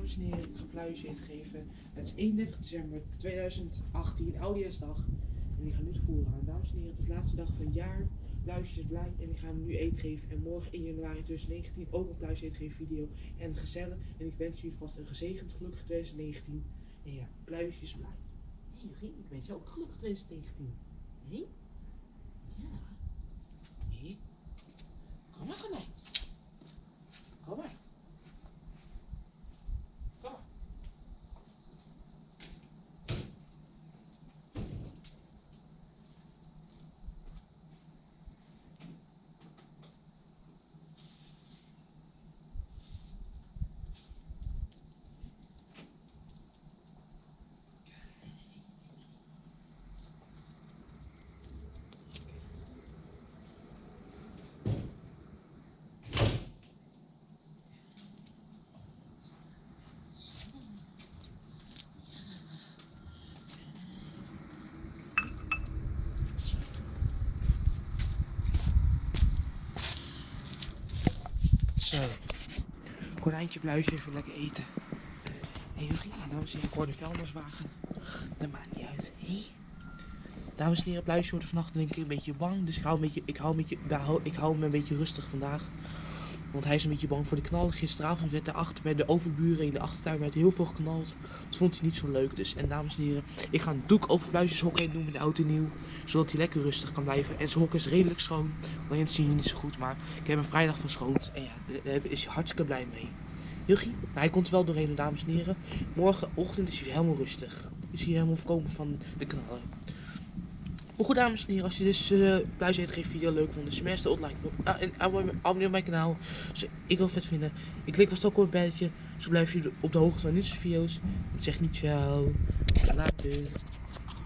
dames en heren, ik ga pluisje eten geven. Het is 31 december 2018, Oudejaarsdag. En ik ga nu het voeren aan. Dames en heren, het is de laatste dag van het jaar. Pluisje is blij en ik ga hem nu eten geven. En morgen 1 januari 2019 ook een pluisje eten geven video. En gezellig. En ik wens jullie vast een gezegend gelukkig 2019. En ja, pluisje is blij. Hé, hey, ik wens jou ook gelukkig 2019. Hé? Ja. Hé? Kom maar, konijn. Kom maar. Kom maar. Zo, konijntje pluisje even lekker eten. Hé, Jurgen, dames en heren, ik hoor de vuilniswagen. Dat maakt niet uit. Hé? Dames en heren, pluisje wordt vannacht denk ik een beetje bang. Dus ik hou me een beetje rustig vandaag. Want hij is een beetje bang voor de knallen. Gisteravond werd daarachter bij de overburen in de achtertuin werd heel veel geknald. Dat vond hij niet zo leuk. Dus, en dames en heren, ik ga een doek over pluisjes hok heen doen in de oud en nieuw. Zodat hij lekker rustig kan blijven. En zijn hok is redelijk schoon. Alleen zie je niet zo goed, maar ik heb hem vrijdag verschoond. En ja, daar is hij hartstikke blij mee. Hilgie, nou, hij komt er wel doorheen, dames en heren. Morgenochtend is hij helemaal rustig. Is hij helemaal voorkomen van de knallen. Maar goed, dames en heren, als je dus pluisje eten geeft video leuk vond, smash de like knop en abonneer op mijn kanaal. Dus ik wil vet vinden. Ik klik vast ook op het belletje, zo blijf je op de hoogte van nieuwste video's. Ik zeg niet ciao. Later.